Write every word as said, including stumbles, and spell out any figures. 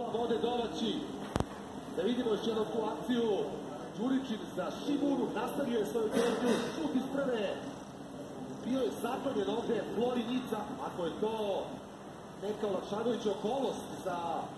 vode domaći. Da vidimo još jednu tu akciju. Đuričić za Šibunu, nastavio je svoju težnju, šut iz prve. Bio je zaklonjen ovde Flori Nica, ako je to neka olakšavajuća okolnost za